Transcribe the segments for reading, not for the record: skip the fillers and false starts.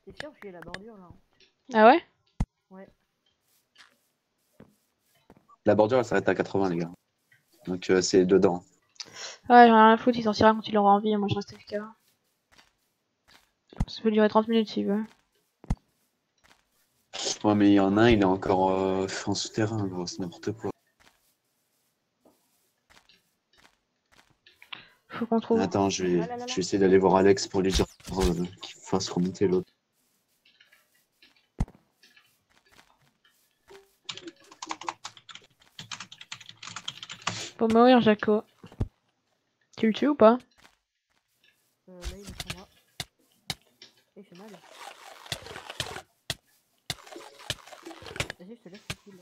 T'es sûr qu'il y a la bordure là? Ah ouais? Ouais. La bordure elle s'arrête à 80 les gars. Donc c'est dedans. Ouais, j'en ai rien à foutre, il sortira quand il aura envie, moi je reste AFK. Ça peut durer 30 minutes s'il veut. Ouais mais il y en a un, il est encore en souterrain gros, c'est n'importe quoi. Faut qu'on trouve. Attends, je vais Là. essayer d'aller voir Alex pour lui dire qu'il fasse remonter l'autre. Faut mourir, Jaco. Tu le tues ou pas? Là il est sur moi. Et il fait mal. Vas-y, je te laisse tranquille.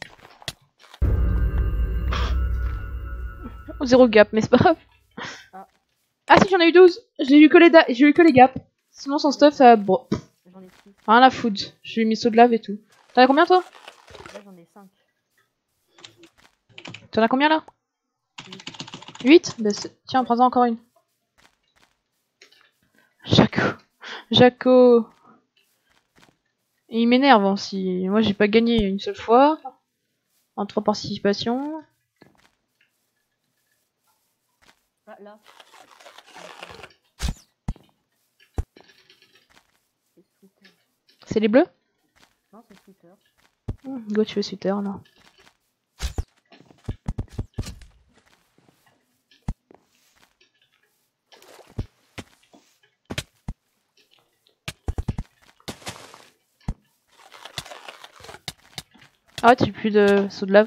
Oh, zéro gap, mais c'est pas grave. Ah. Ah si, j'en ai eu 12. J'ai eu que les gaps. Sinon son stuff, ça... Bon, J'en ai 6. rien à foutre. Je lui ai mis saut de lave et tout. T'en as combien toi? Là j'en ai 5. T'en as combien là? 8. Bah, tiens, prends-en encore une. Jaco. Et il m'énerve hein, si... Moi j'ai pas gagné une seule fois. En 3 participations. Ah là. C'est Twitter. C'est les bleus? Non, c'est Twitter. Go, tu fais Twitter là. Ah ouais, tu plus de saut de lave.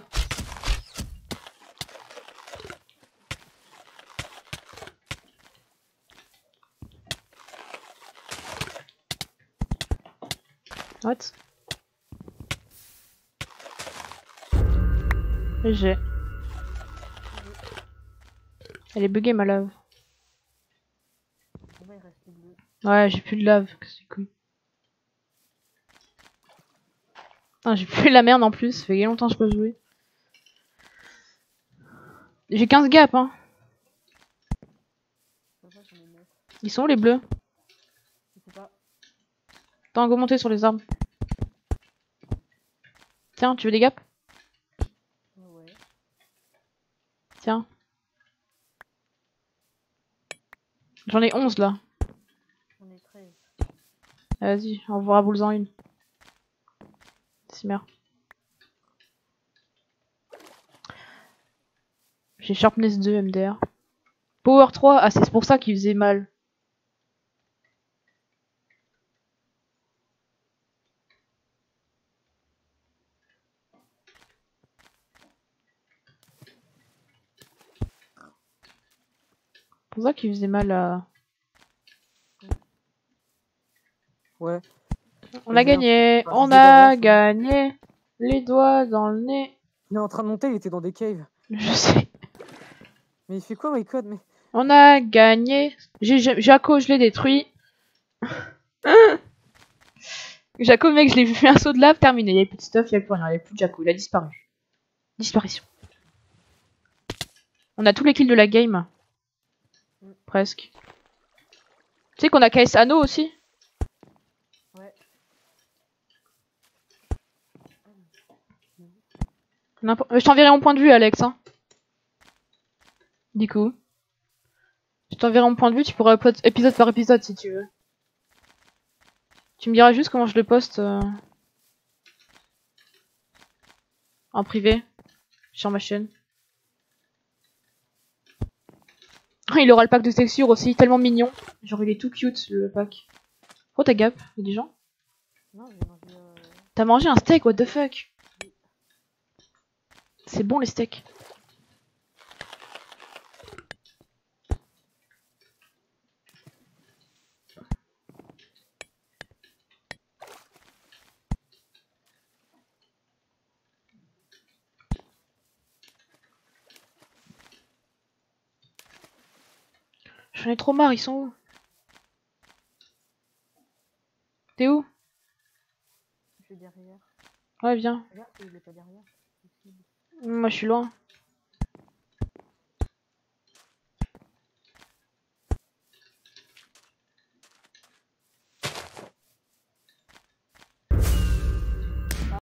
What? J'ai. Elle est buggée ma lave. Bon bah il reste les bleus. Ouais, j'ai plus de lave. Qu'est-ce que c'est cool. Ah, j'ai plus la merde en plus. Ça fait longtemps que je peux jouer. J'ai 15 gaps hein. Pour ça j'en ai 9. Ils sont où les bleus? Je sais pas. Attends, go monter sur les arbres. Tiens, tu veux des gaps? Ouais. Tiens. J'en ai 11 là. J'en ai 13. Vas-y, on va boule-en une. Simmer. J'ai Sharpness 2 MDR. Power 3, ah c'est pour ça qu'il faisait mal. C'est pour ça qu'il faisait mal à... Ouais. On a gagné, Enfin, on je disais a d'avance, gagné. Les doigts dans le nez. Il est en train de monter, il était dans des caves. Je sais. Mais il fait quoi, Waycode? Mais On a gagné. Jaco, je l'ai détruit. Jaco, mec, je l'ai fait un saut de lave, terminé. Il n'y avait plus de stuff, il n'y avait plus rien. Il n'y avait plus de Jaco, il a disparu. Disparition. On a tous les kills de la game. Presque. Tu sais qu'on a KS Anno aussi? ouais. Je t'enverrai mon point de vue, Alex. Hein. Du coup. Je t'enverrai mon point de vue, tu pourras upload épisode par épisode si tu veux. Tu me diras juste comment je le poste en privé sur ma chaîne. Il aura le pack de texture aussi, tellement mignon. Genre il est tout cute le pack. Oh t'as gap, y'a des gens? Non, j'ai mangé. T'as mangé un steak, what the fuck? C'est bon les steaks. J'en ai trop marre, ils sont où? T'es où? Je suis derrière. Ouais viens. Regarde, il est pas derrière. Moi je suis loin.